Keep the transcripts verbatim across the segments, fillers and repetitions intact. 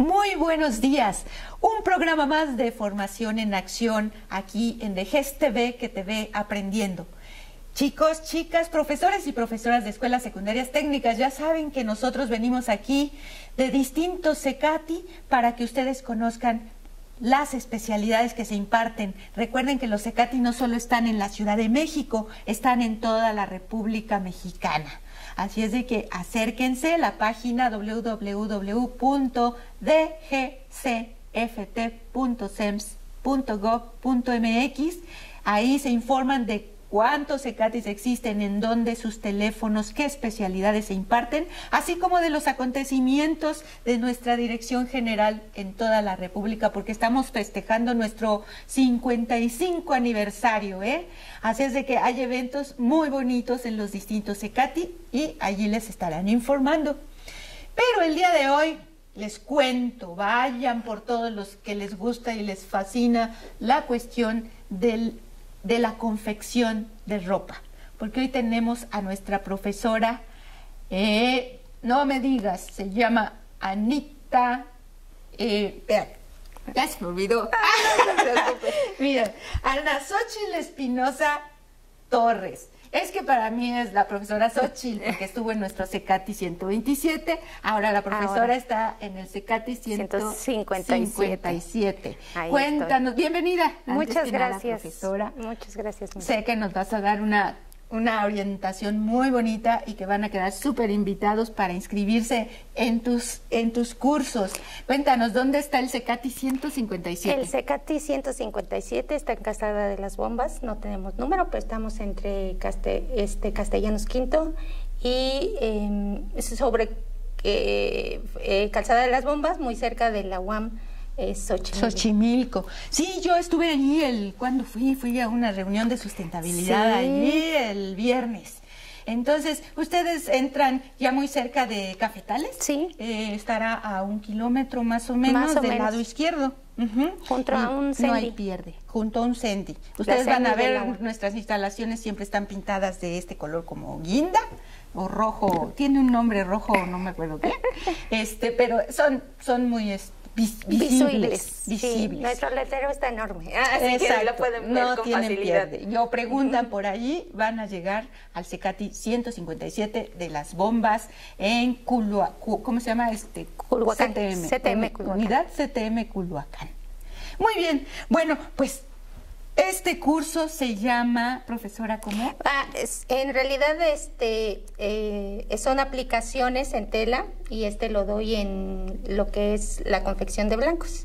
Muy buenos días. Un programa más de formación en acción aquí en The G E S T V que te ve aprendiendo. Chicos, chicas, profesores y profesoras de escuelas secundarias técnicas, ya saben que nosotros venimos aquí de distintos CECATI para que ustedes conozcan las especialidades que se imparten. Recuerden que los CECATI no solo están en la Ciudad de México, están en toda la República Mexicana. Así es de que acérquense a la página w w w punto d g c f t punto sems punto gov punto m x. Ahí se informan de cuántos CECATIs existen, en dónde, sus teléfonos, qué especialidades se imparten, así como de los acontecimientos de nuestra dirección general en toda la República, porque estamos festejando nuestro cincuenta y cinco aniversario, ¿eh? Así es de que hay eventos muy bonitos en los distintos CECATI y allí les estarán informando. Pero el día de hoy les cuento, vayan por todos los que les gusta y les fascina la cuestión del de la confección de ropa, porque hoy tenemos a nuestra profesora, eh, no me digas, se llama Anita, eh, ya se me olvidó, mira, Ana Xochitl Espinosa Torres. Es que para mí es la profesora Xochitl, porque estuvo en nuestro CECATI ciento veintisiete, ahora la profesora ahora está en el CECATI ciento cincuenta y siete. Cuéntanos, estoy. Bienvenida. Muchas gracias, nada, profesora. Muchas gracias. Muchas. Sé que nos vas a dar una, una orientación muy bonita y que van a quedar súper invitados para inscribirse en tus, en tus cursos. Cuéntanos, ¿dónde está el CECATI ciento cincuenta y siete? El CECATI ciento cincuenta y siete está en Calzada de las Bombas, no tenemos número, pero estamos entre Caste, este, Castellanos Quinto y eh, sobre eh, eh, Calzada de las Bombas, muy cerca de la U A M. Eh, Xochimilco. Xochimilco. Sí, yo estuve allí, el, ¿cuándo fui? Fui a una reunión de sustentabilidad sí. allí el viernes. Entonces, ¿ustedes entran ya muy cerca de Cafetales? Sí. Eh, estará a un kilómetro más o menos más o del menos. lado izquierdo. Uh-huh. Junto a un Cendi. No hay pierde, junto a un Cendi. Ustedes van a ver, nuestras instalaciones siempre están pintadas de este color como guinda o rojo, tiene un nombre rojo, no me acuerdo qué, este, pero son, son muy... Este, Vis visibles, visibles. Sí, nuestro letrero está enorme, así Exacto. que lo pueden ver no con tienen facilidad. Pierde. Yo preguntan por allí, van a llegar al CECATI ciento cincuenta y siete de las Bombas en Culhuacán, ¿cómo se llama? este? Culhuacán, C T M, C T M Culhuacán. Unidad C T M Culhuacán. Muy bien, bueno, pues este curso se llama, profesora, ¿cómo? Ah, es, en realidad este eh, son aplicaciones en tela y este lo doy en lo que es la confección de blancos.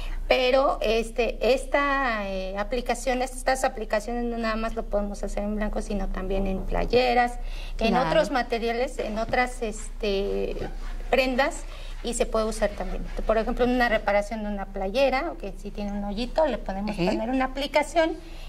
Pero este esta eh, aplicación, estas aplicaciones no nada más lo podemos hacer en blanco, sino también en playeras, claro. en otros materiales, en otras este prendas. Y se puede usar también. Por ejemplo, en una reparación de una playera, o que si tiene un hoyito, le podemos uh-huh. poner una aplicación.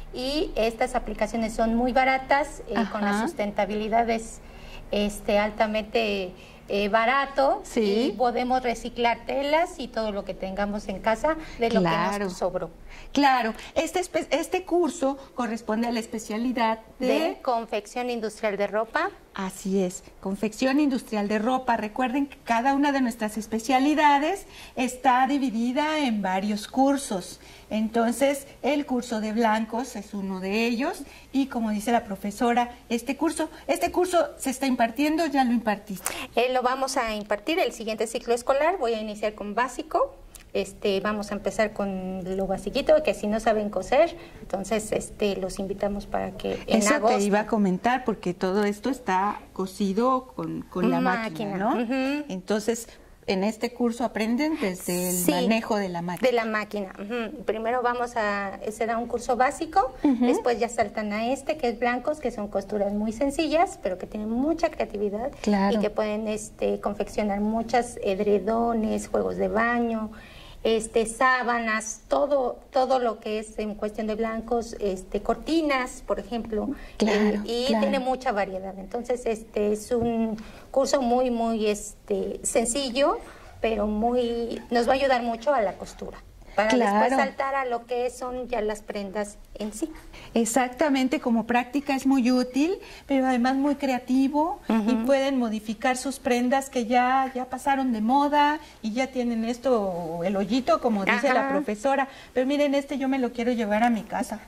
Y estas aplicaciones son muy baratas, eh, con la sustentabilidad es este, altamente eh, barato. Sí. Y podemos reciclar telas y todo lo que tengamos en casa de lo claro. que nos sobró. Claro, este, este curso corresponde a la especialidad de... de confección industrial de ropa. Así es, confección industrial de ropa. Recuerden que cada una de nuestras especialidades está dividida en varios cursos. Entonces, el curso de blancos es uno de ellos y, como dice la profesora, este curso, este curso se está impartiendo, ¿ya lo impartiste? Eh, lo vamos a impartir el siguiente ciclo escolar. Voy a iniciar con básico. Este, vamos a empezar con lo basiquito, que si no saben coser, entonces este, los invitamos para que en Eso agosto... te iba a comentar, porque todo esto está cosido con, con la máquina, máquina ¿no? Uh-huh. Entonces, en este curso aprenden desde el sí, manejo de la máquina. De la máquina. Uh-huh. Primero vamos a, será un curso básico, uh-huh. después ya saltan a este, que es blancos, que son costuras muy sencillas, pero que tienen mucha creatividad, claro. y que pueden este, confeccionar muchas edredones, juegos de baño, este sábanas, todo todo lo que es en cuestión de blancos, este cortinas, por ejemplo, claro, eh, y claro. tiene mucha variedad. Entonces, este es un curso muy muy este sencillo, pero muy nos va a ayudar mucho a la costura. para Claro. después saltar a lo que son ya las prendas en sí. Exactamente, como práctica es muy útil, pero además muy creativo Ujú. y pueden modificar sus prendas que ya, ya pasaron de moda y ya tienen esto, el hoyito, como dice la Ajá. profesora. Pero miren, este yo me lo quiero llevar a mi casa.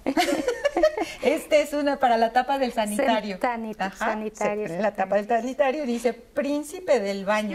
Este es una para la tapa del sanitario. Sanita- Ajá, sanitario, se pone la tapa del sanitario dice príncipe del baño.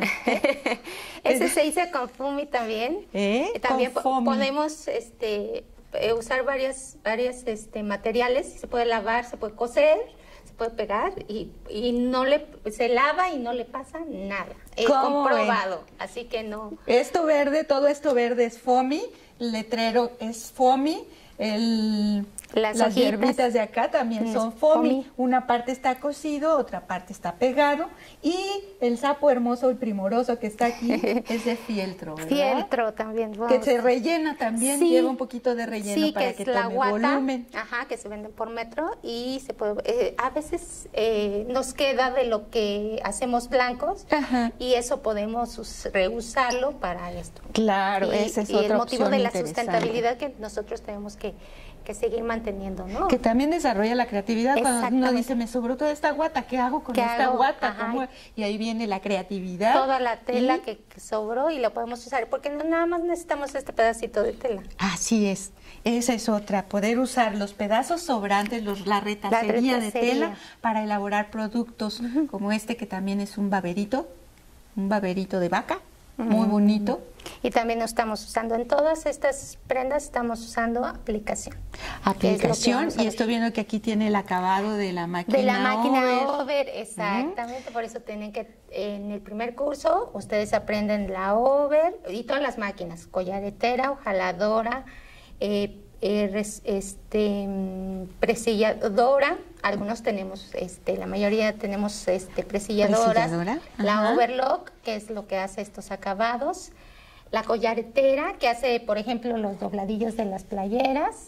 Ese se hizo con Fumi también. ¿Eh? También Con po- foamy. podemos este, eh, usar varias, varias este, materiales. Se puede lavar, se puede coser, se puede pegar y, y no le se lava y no le pasa nada. He ¿Cómo ven? comprobado, así que no. Esto verde, todo esto verde es foamy, el letrero es foamy, el, Las las hojitas. hierbitas de acá también Mm, son foamy. foamy. Una parte está cosido, otra parte está pegado y el sapo hermoso, el primoroso que está aquí es de fieltro, ¿verdad? Fieltro también. Que vamos. se rellena también, Sí. lleva un poquito de relleno Sí, para que que, es la tome guata, volumen. ajá, que se venden por metro y se puede, eh, a veces eh, nos queda de lo que hacemos blancos Ajá. y eso podemos us- reusarlo para esto. Claro, y, esa es y otra el motivo opción de la interesante. sustentabilidad que nosotros tenemos que, que seguir manteniendo, ¿no? Que también desarrolla la creatividad cuando uno Exactamente. dice, me sobró toda esta guata, ¿qué hago con ¿Qué esta hago? guata? Ajá. ¿Cómo? Y ahí viene la creatividad. Toda la tela Y- que, que sobró y la podemos usar, porque no nada más necesitamos este pedacito de tela. Así es, esa es otra, poder usar los pedazos sobrantes, los, la retacería de retacería. tela para elaborar productos como este que también es un baberito, un baberito de vaca, muy bonito. Y también lo estamos usando en todas estas prendas, estamos usando aplicación. que es lo que Aplicación, vamos a y ver. estoy viendo que aquí tiene el acabado de la máquina De la máquina over. over, exactamente, por eso tienen que, en el primer curso, ustedes aprenden la over y todas las máquinas, collaretera, hojaladora, eh, eh, res- este, mm, presilladora, algunos tenemos, este, la mayoría tenemos este, presilladoras, Presilladora, la ajá. overlock, que es lo que hace estos acabados, la collaretera, que hace, por ejemplo, los dobladillos de las playeras,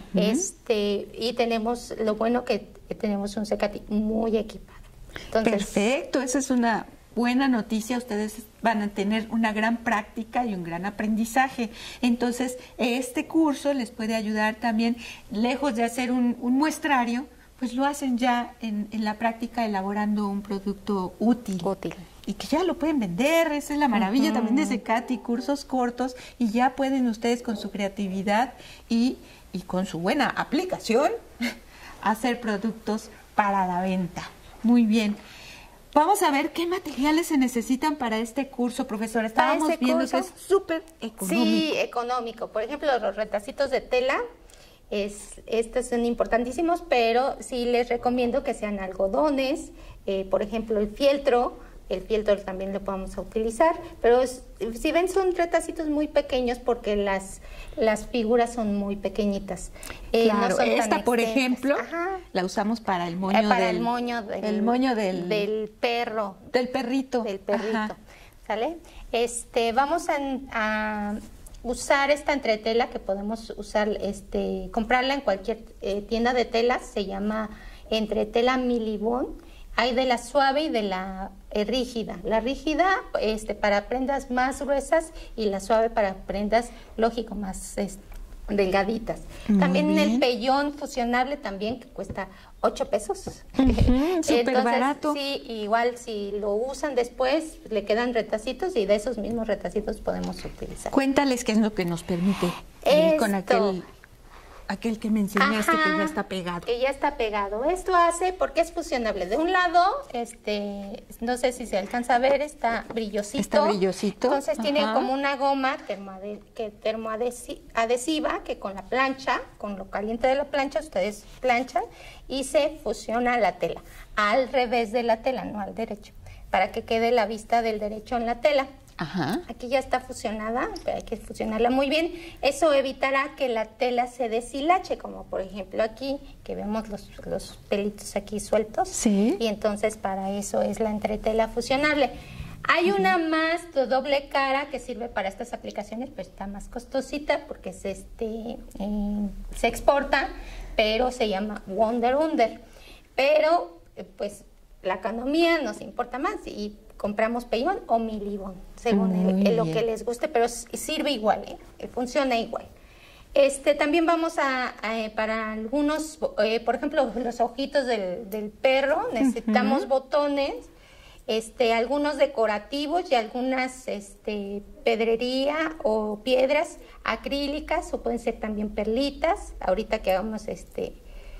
este, y tenemos, lo bueno que, que tenemos un Secati muy equipado. Entonces, Perfecto, esa es una buena noticia. Ustedes van a tener una gran práctica y un gran aprendizaje. Entonces, este curso les puede ayudar también, lejos de hacer un, un muestrario, pues lo hacen ya en, en la práctica elaborando un producto útil. útil. Y que ya lo pueden vender, esa es la maravilla también de Secati, cursos cortos, y ya pueden ustedes con su creatividad y, y con su buena aplicación hacer productos para la venta. Muy bien. Vamos a ver qué materiales se necesitan para este curso, profesora. Para Estábamos este viendo curso, que es súper económico. Sí, económico. Por ejemplo, los retacitos de tela, es, estos son importantísimos, pero sí les recomiendo que sean algodones, eh, por ejemplo, el fieltro. El fieltro también lo podemos utilizar, pero es- si ven son retacitos muy pequeños porque las, las figuras son muy pequeñitas. Eh, no Claro, son tan esta, por extensas. ejemplo, Ajá. la usamos para el moño Eh, para del... el moño del, el moño del... del perro, del perrito. del perrito, Ajá. ¿sale? Este, vamos a, a usar esta entretela que podemos usar, este, comprarla en cualquier eh, tienda de telas, se llama entretela Milibón. Hay de la suave y de la eh, rígida. La rígida, este, para prendas más gruesas y la suave para prendas, lógico, más este, delgaditas. Muy También el bien. pellón fusionable también, que cuesta ocho pesos. Ujú, súper Entonces, barato. sí, igual si lo usan después, le quedan retacitos y de esos mismos retacitos podemos utilizar. Cuéntales qué es lo que nos permite ir con Esto. aquel, aquel que me enseñaste que Ajá, ya está pegado. Que ya está pegado. Esto hace, porque es fusionable. De un lado, este, no sé si se alcanza a ver, está brillosito. Está brillosito, Entonces tiene ajá. como una goma termoade- que termoadhesiva que con la plancha, con lo caliente de la plancha, ustedes planchan y se fusiona la tela. Al revés de la tela, no al derecho, para que quede la vista del derecho en la tela. Ajá. Aquí ya está fusionada, pero hay que fusionarla muy bien. Eso evitará que la tela se deshilache, como por ejemplo aquí, que vemos los, los pelitos aquí sueltos. Sí. Y entonces para eso es la entretela fusionable. Hay una más de doble cara que sirve para estas aplicaciones, pero está más costosita porque es este, eh, se exporta, pero se llama Wonder Under. Pero, eh, pues, la economía nos importa más y compramos pellón o milibón, según el, el, lo que les guste, pero sirve igual, ¿eh? Funciona igual. Este, también vamos a, a para algunos, eh, por ejemplo, los ojitos del, del perro, necesitamos uh-huh. botones, este, algunos decorativos y algunas este, pedrería o piedras acrílicas, o pueden ser también perlitas. Ahorita que hagamos este,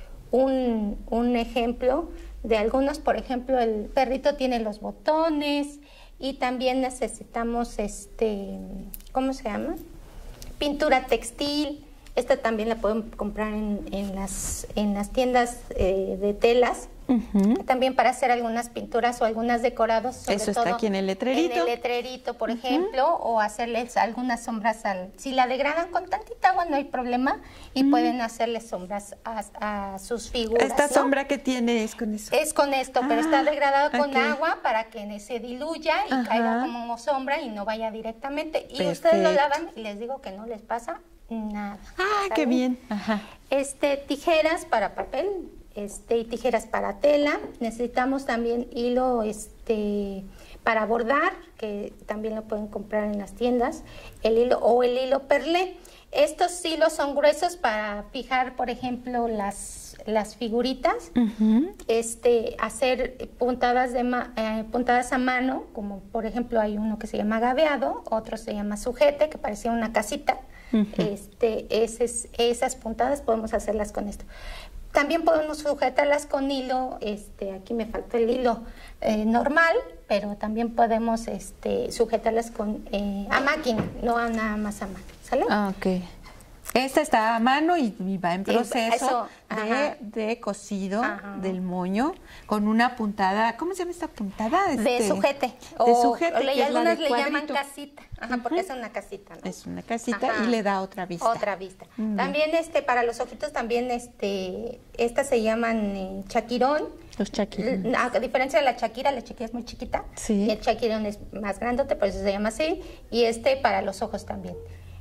un, un ejemplo de algunos, por ejemplo, el perrito tiene los botones, y también necesitamos, este, ¿cómo se llama? Pintura textil. Esta también la pueden comprar en, en, las, en las tiendas eh, de telas. Uh-huh. También para hacer algunas pinturas o algunos decorados. Sobre Eso todo está aquí en el letrerito. En el letrerito, por uh-huh. ejemplo, o hacerles algunas sombras. Al, si la degradan con tantita agua no hay problema, y uh-huh. pueden hacerles sombras a, a sus figuras. ¿Esta ¿no? sombra que tiene es con eso? Es con esto, ah, pero está degradado okay. con agua para que se diluya y uh-huh. caiga como sombra y no vaya directamente. Y Perfecto. Ustedes lo lavan y les digo que no les pasa nada. Ah, ¿saben? Qué bien. Ajá. Este, tijeras para papel. Este, y tijeras para tela. Necesitamos también hilo este, para bordar, que también lo pueden comprar en las tiendas, el hilo o el hilo perlé. Estos hilos son gruesos para fijar, por ejemplo, las, las figuritas, uh-huh. este, hacer puntadas, de ma, eh, puntadas a mano, como por ejemplo hay uno que se llama gaveado, otro se llama sujete, que parecía una casita. Uh-huh. este, ese, esas puntadas podemos hacerlas con esto. También podemos sujetarlas con hilo, este, aquí me faltó el hilo eh, normal, pero también podemos este, sujetarlas con eh, a máquina, no a nada más a mano, ¿sale? Ah, ok. Esta está a mano y, y va en proceso Eso, de, de cocido ajá. del moño con una puntada, ¿cómo se llama esta puntada? Este, de sujete. De o, sujete, o le, que algunas es la de le llaman cuadrito. casita, ajá, porque uh-huh. es una casita, ¿no? Es una casita ajá. y le da otra vista. Otra vista. Mm. También este para los ojitos también este estas se llaman eh, chaquirón. Los chaquirones. A diferencia de la chaquira, la chaquira es muy chiquita. Sí. Y el chaquirón es más grandote, por eso se llama así. Y este para los ojos también.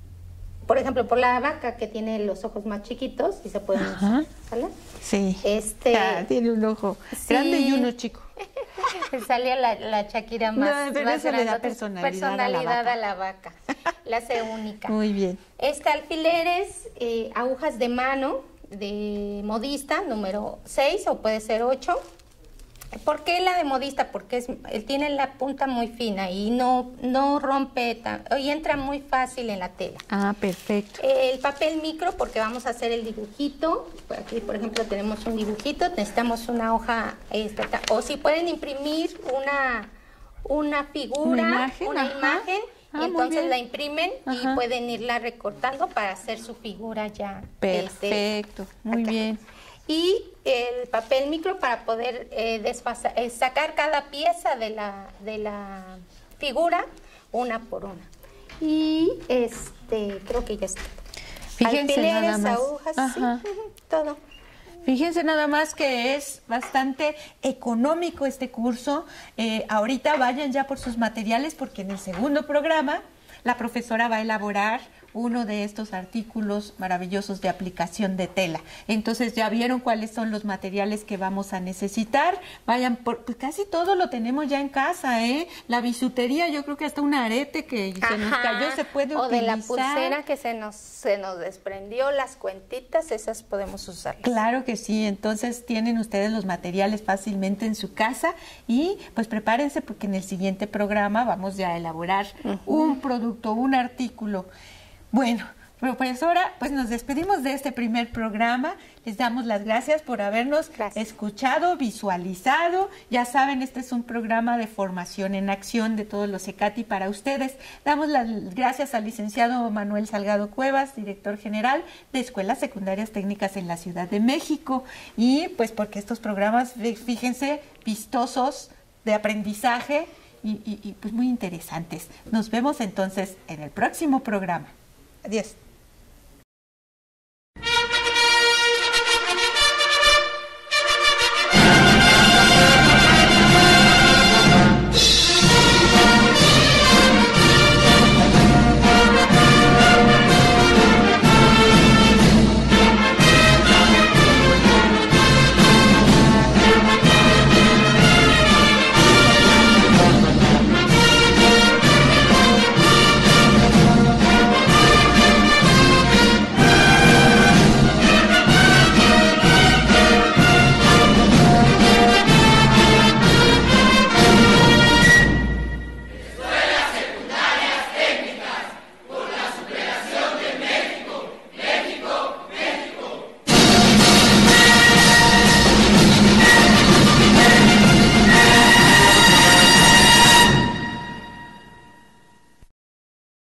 Por ejemplo, por la vaca que tiene los ojos más chiquitos y se pueden usar, ¿sale? Sí. Este, ah, tiene un ojo sí. grande y uno chico. Salía la, la Shakira más, no, pero más eso grande. le da personalidad, personalidad a la vaca. A la vaca. La hace única. Muy bien. Este alfileres, eh, agujas de mano de modista, número seis o puede ser ocho. ¿Por qué la de modista? Porque es, él tiene la punta muy fina y no, no rompe tan, y entra muy fácil en la tela. Ah, perfecto. El papel micro, porque vamos a hacer el dibujito. Aquí, por ejemplo, tenemos un dibujito. Necesitamos una hoja, esta, o si pueden imprimir una, una figura, una imagen, una imagen ah, y entonces la imprimen ajá. y pueden irla recortando para hacer su figura ya. Perfecto, este, muy acá. Bien. Y el papel micro para poder eh, desfasa, eh, sacar cada pieza de la, de la figura una por una. Y este creo que ya está. Fíjense alfileres, nada más. agujas, sí, todo. Fíjense nada más que es bastante económico este curso. Eh, ahorita vayan ya por sus materiales porque en el segundo programa la profesora va a elaborar uno de estos artículos maravillosos de aplicación de tela. Entonces ya vieron cuáles son los materiales que vamos a necesitar. Vayan, por, pues casi todo lo tenemos ya en casa, ¿eh? La bisutería, yo creo que hasta un arete que Ajá. se nos cayó se puede o utilizar. O de la pulsera que se nos, se nos desprendió, las cuentitas, esas podemos usarlas. Claro que sí, entonces tienen ustedes los materiales fácilmente en su casa y pues prepárense porque en el siguiente programa vamos ya a elaborar uh-huh. un producto, un artículo. Bueno, profesora, pues nos despedimos de este primer programa. Les damos las gracias por habernos gracias. escuchado, visualizado. Ya saben, este es un programa de formación en acción de todos los ECATI para ustedes. Damos las gracias al licenciado Manuel Salgado Cuevas, director general de Escuelas Secundarias Técnicas en la Ciudad de México. Y pues porque estos programas, fíjense, vistosos, de aprendizaje y, y, y pues muy interesantes. Nos vemos entonces en el próximo programa. Adiós.